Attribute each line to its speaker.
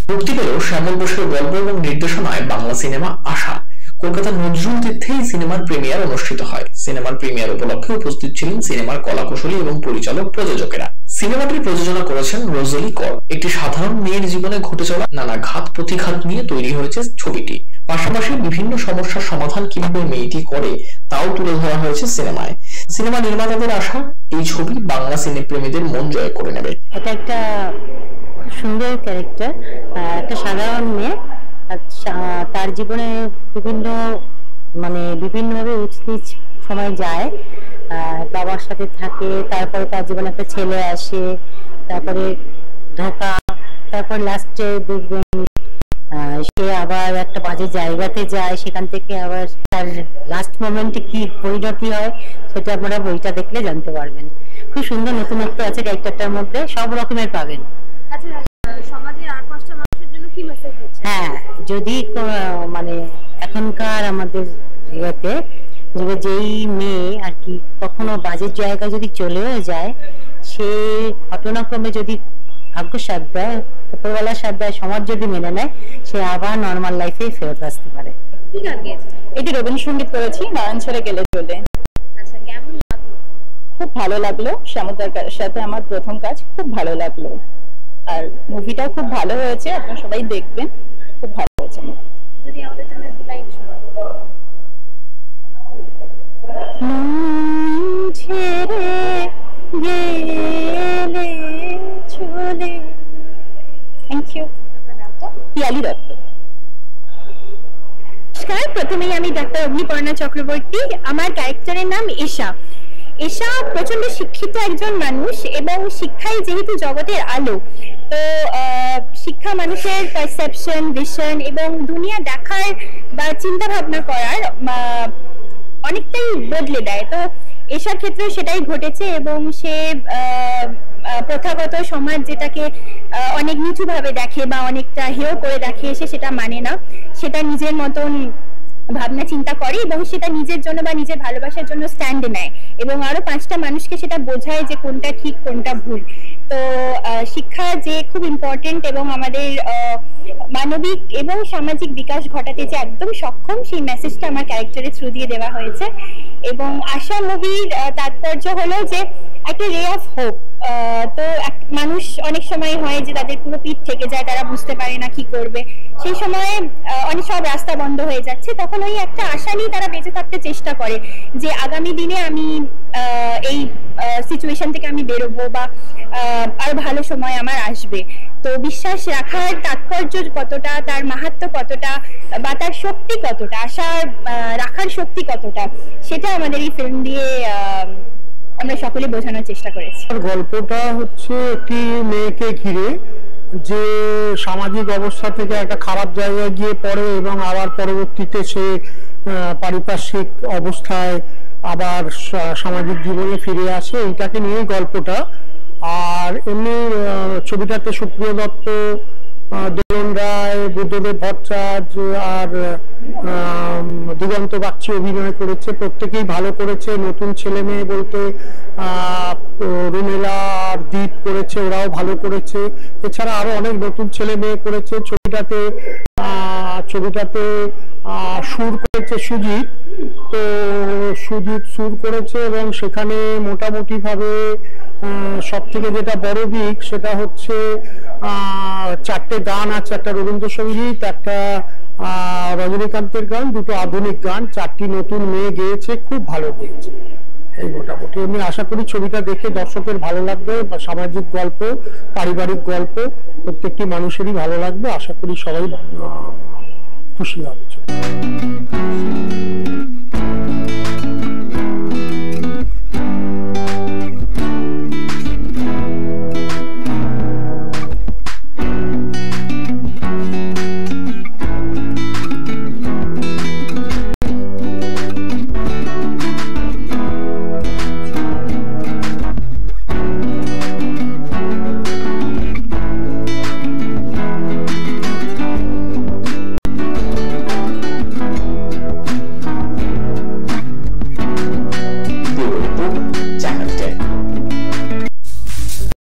Speaker 1: মুক্তি পেল শ্যামল বসুর গল্প এবং নির্দেশনায় বাংলা সিনেমা আশা। কলকাতার নজরুল তীর্থেই সিনেমার প্রিমিয়ার অনুষ্ঠিত হয়। সিনেমার প্রিমিয়ার উপলক্ষে উপস্থিত ছিলেন সিনেমার কলাকুশলী এবং পরিচালক প্রযোজকেরা। সিনেমাটি প্রযোজনা করেছেন রোজালি কর। একটি সাধারণ মেয়ের জীবনে ঘটে চলা নানা ঘাত প্রতিঘাত নিয়ে তৈরি হয়েছে ছবিটি। পাশাপাশি বিভিন্ন সমস্যার সমাধান কিভাবে মেয়েটি করে তাও তুলে ধরা হয়েছে সিনেমায়। সিনেমা নির্মাতাদের আশা এই ছবি বাংলা সিনেপ্রেমীদের মন জয় করে নেবে।
Speaker 2: এটা একটা সুন্দর ক্যারেক্টার, একটা সাধারণ মেয়ে, তার জীবনে বিভিন্নভাবে উচ্চ নিচ সময় যায়, বাবার সাথে থাকে, তারপরে তার জীবনে একটা ছেলে আসে, তারপরে ধোঁকা, তারপর লাস্টে দেখবেন সে আবার একটা বাজে জায়গাতে যায়, সেখান থেকে আবার তার লাস্ট মোমেন্টে কি পরিণতি হয় সেটা আপনারা বইটা দেখলে জানতে পারবেন। খুব সুন্দর নতুনত্ব আছে ক্যারেক্টারটার মধ্যে, সব রকমের পাবেন। হ্যাঁ, যদি এখনকার আমাদের ইয়েতে যেই মেয়ে আর কি কখনো বাজের জায়গায় যদি চলেও যায়, সে ঘটনাক্রমে যদি ভাগ্য সাথ দেয়, উপরওয়ালার সাথ দেয়, সমাজ যদি মেনে নেয়, সে আবার নর্মাল লাইফে ফেরত আসতে পারে।
Speaker 3: এটি রবীন্দ্রসঙ্গীত করেছি, নয়ন ছেড়ে গেলে চলে। খুব ভালো লাগলো, শ্যামলদার সাথে আমার প্রথম কাজ, খুব ভালো লাগলো। আর মুভিটাও খুব ভালো হয়েছে, আপনারা সবাই দেখবেন, খুব ভালো হয়েছে। যদি আমাদের জন্য একটু লাইন শোনান। Thank you. পিয়ালি দত্ত।
Speaker 4: নমস্কার, প্রথমেই আমি ডাক্তার অগ্নিপর্ণা চক্রবর্তী। আমার ক্যারেক্টারের নাম এশা। এশা প্রচন্ড শিক্ষিত একজন মানুষ এবং শিক্ষাই যেহেতু জগতের আলো, তো শিক্ষা মানুষের পারসেপশন, ভিশন এবং দুনিয়া দেখার বা চিন্তা ভাবনা করার অনেকটাই বদলে দেয়। তো এশার ক্ষেত্রে সেটাই ঘটেছে এবং সে প্রথাগত সমাজ যেটাকে অনেক নিচু ভাবে দেখে বা অনেকটা হেয় করে দেখে, সে সেটা মানে না, সেটা নিজের মতন ভাবনা চিন্তা করে এবং সেটা নিজের জন্য বা নিজের ভালোবাসার জন্য স্ট্যান্ড নেয় এবং আরো 5টা মানুষকে সেটা বোঝায় যে কোনটা ঠিক কোনটা ভুল। তো শিক্ষা যে খুব ইম্পর্টেন্ট এবং আমাদের মানবিক এবং সামাজিক বিকাশ ঘটাতে যে একদম সক্ষম, সেই মেসেজটা আমার ক্যারেক্টারের থ্রু দিয়ে দেওয়া হয়েছে। এবং আশা মুভির তাৎপর্য হলো যে একটা রে অফ হোপ। তো মানুষ অনেক সময় হয় যে তাদের পুরো পিঠ থেকে যায়, তারা বুঝতে পারে না কি করবে, সেই সময় অনেক সব রাস্তা বন্ধ হয়ে যাচ্ছে, তখন ওই একটা আশা নিয়ে তারা বেঁচে থাকতে চেষ্টা করে যে আগামী দিনে আমি এই সিচুয়েশন থেকে আমি বেরোবো বা আরো ভালো সময় আমার আসবে। তো বিশ্বাস রাখার তাৎপর্য কতটা, তার মাহাত্ম্য কতটা বা তার শক্তি কতটা, আশা রাখার শক্তি কতটা, সেটা আমাদের এই ফিল্ম দিয়ে আমরা সকলে বোঝানোর চেষ্টা করেছি।
Speaker 5: গল্পটা হচ্ছে একটি মেয়েকে ঘিরে, যে সামাজিক অবস্থা থেকে একটা খারাপ জায়গায় গিয়ে পড়ে এবং আবার পরবর্তীতে সে পারিপার্শ্বিক অবস্থায় আবার সামাজিক জীবনে ফিরে আসে, এইটাকে নিয়েই গল্পটা। আর এমনি ছবিটাতে সুপ্রিয় দত্ত, দোলন রায়, বুদ্ধদেব ভট্টাচার্য আর দিগন্ত বাগচি অভিনয় করেছে, প্রত্যেকেই ভালো করেছে। নতুন ছেলে মেয়ে বলতে রুমেলা আর দীপ করেছে, ওরাও ভালো করেছে। এছাড়া আরো অনেক নতুন ছেলে মেয়ে করেছে। ছবিটাতে সুর করেছে সুজিত, তো সুজিত সুর করেছে এবং সেখানে মোটামুটি ভাবে সব থেকে যেটা বড় দিক সেটা হচ্ছে 4টে গান আছে, একটা রবীন্দ্রসঙ্গীত, একটা রজনীকান্তের গান, 2টো আধুনিক গান, 4টি নতুন মেয়ে গেয়েছে, খুব ভালো গেয়েছে। এই মোটামুটি আমি আশা করি ছবিটা দেখে দর্শকের ভালো লাগবে। সামাজিক গল্প, পারিবারিক গল্প, প্রত্যেকটি মানুষেরই ভালো লাগবে। আশা করি সবাই খুশি হবে।